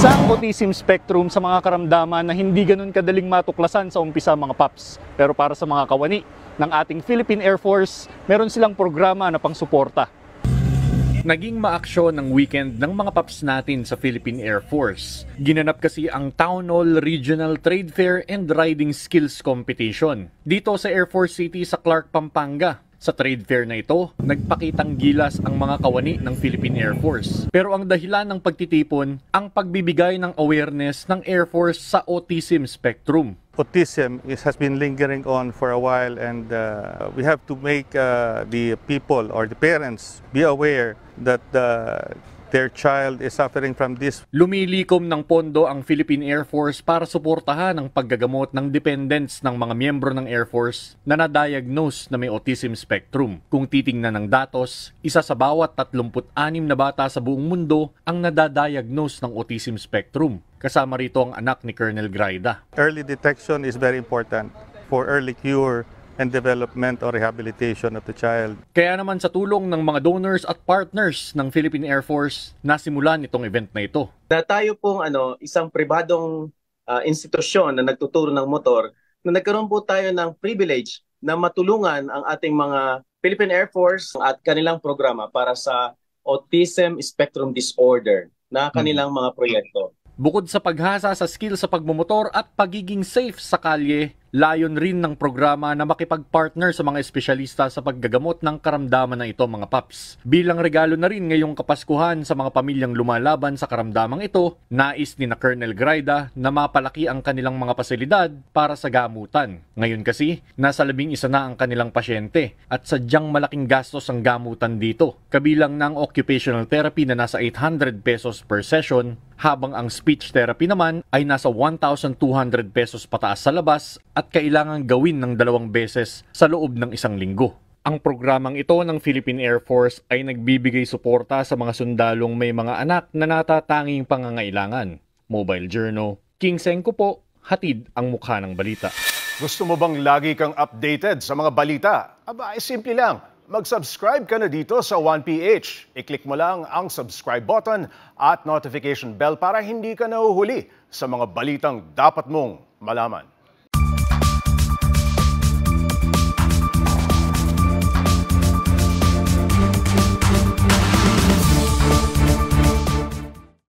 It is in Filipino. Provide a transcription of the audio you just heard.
Isa ang autism spectrum sa mga karamdaman na hindi ganun kadaling matuklasan sa umpisa mga paps. Pero para sa mga kawani ng ating Philippine Air Force, meron silang programa na pangsuporta. Naging maaksyon ng weekend ng mga paps natin sa Philippine Air Force. Ginanap kasi ang Town Hall Regional Trade Fair and Riding Skills Competition dito sa Air Force City sa Clark, Pampanga. Sa trade fair na ito, nagpakitang gilas ang mga kawani ng Philippine Air Force. Pero ang dahilan ng pagtitipon, ang pagbibigay ng awareness ng Air Force sa autism spectrum. Autism has been lingering on for a while, and we have to make the people or the parents be aware that their child is suffering from this. Lumilikom ng pondo ang Philippine Air Force para suportahan ang paggagamot ng dependents ng mga miyembro ng Air Force na na-diagnose na may autism spectrum. Kung titingnan ng datos, isa sa bawat 36 na bata sa buong mundo ang nadadiagnose ng autism spectrum. Kasama rito ang anak ni Colonel Graida. Early detection is very important for early cure and development or rehabilitation of the child. Kaya naman sa tulong ng mga donors at partners ng Philippine Air Force, nasimulan itong event na ito. Na tayo pong isang pribadong institusyon na nagtuturo ng motor, na nagkaroon po tayo ng privilege na matulungan ang ating mga Philippine Air Force at kanilang programa para sa Autism Spectrum Disorder na kanilang mga proyekto. Bukod sa paghasa sa skill sa pagmumotor at pagiging safe sa kalye, layon rin ng programa na makipag-partner sa mga espesyalista sa paggagamot ng karamdaman na ito mga paps. Bilang regalo na rin ngayong Kapaskuhan sa mga pamilyang lumalaban sa karamdamang ito, nais ni na Colonel Graida na mapalaki ang kanilang mga pasilidad para sa gamutan. Ngayon kasi, nasa 11 na ang kanilang pasyente at sadyang malaking gastos ang gamutan dito. Kabilang ng occupational therapy na nasa 800 pesos per session, habang ang speech therapy naman ay nasa 1,200 pesos pataas sa labas at kailangang gawin ng 2 beses sa loob ng 1 linggo. Ang programang ito ng Philippine Air Force ay nagbibigay suporta sa mga sundalong may mga anak na natatanging pangangailangan. Mobile Journal, King Sengko po, hatid ang mukha ng balita. Gusto mo bang lagi kang updated sa mga balita? Aba, ay simple lang. Mag-subscribe ka na dito sa 1PH. I-click mo lang ang subscribe button at notification bell para hindi ka nahuhuli sa mga balitang dapat mong malaman.